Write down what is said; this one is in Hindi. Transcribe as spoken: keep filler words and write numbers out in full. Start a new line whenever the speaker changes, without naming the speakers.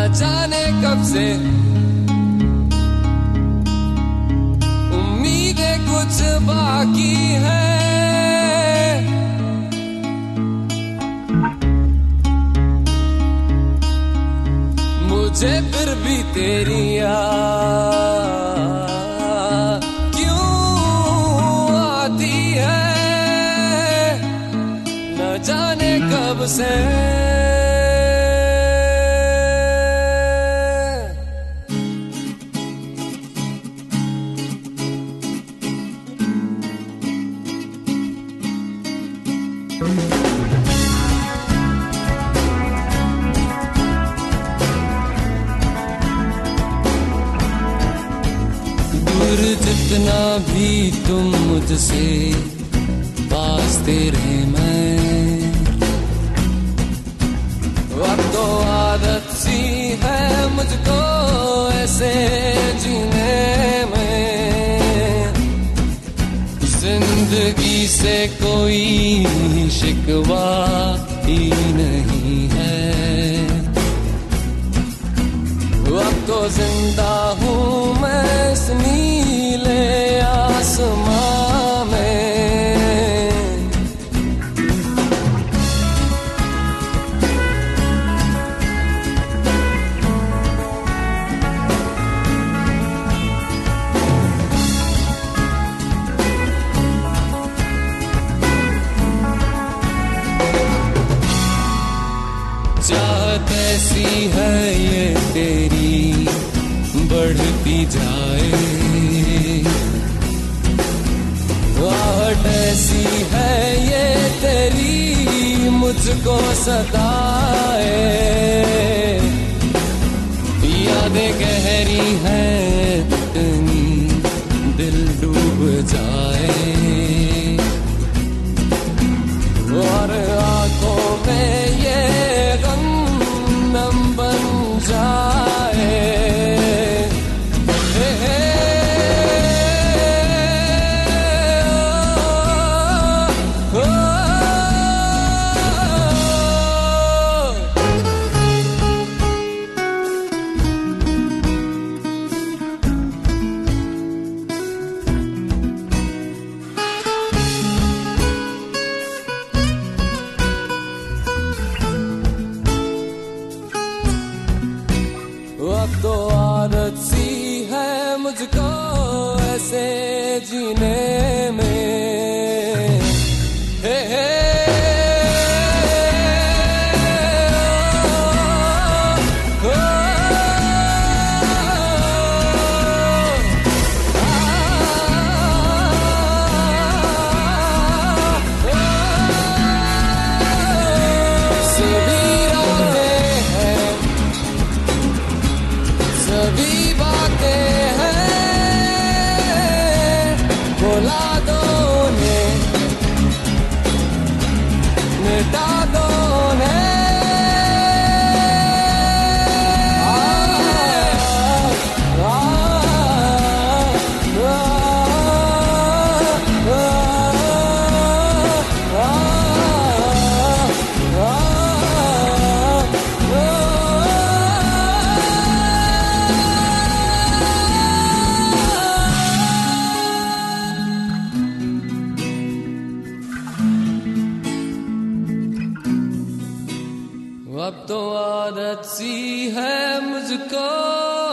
जाने कब से उम्मीदें कुछ बाकी है, मुझे फिर भी तेरी याद क्यों आती है, न जाने कब से। दूर जितना भी तुम मुझसे पास तेरे मैं, अब तो आदत सी है मुझको ऐसे जीने में, जिंदगी से कोई शिकवा ही नहीं है, अब तो जिंदा हूँ मैं इस नीले आसमां में। चाहत ऐसी है ये तेरी बढ़ती जाए, आहट ऐसी है ये तेरी मुझको सताए, यादें गहरी हैं इतनी दिल डूब जाए, और आंखों में ये गम नम बन जाए। हे हे ओ, ओ, अब तो आदत सी है मुझको ऐसे जीने में, हे हे ओ, ओ, आ, सभी रातें हैं, सभी बातें हैं, भुला दो उन्हें, मिटा दो उन्हें, आ, आ, आ, आ, आ, अब तो आदत सी है मुझको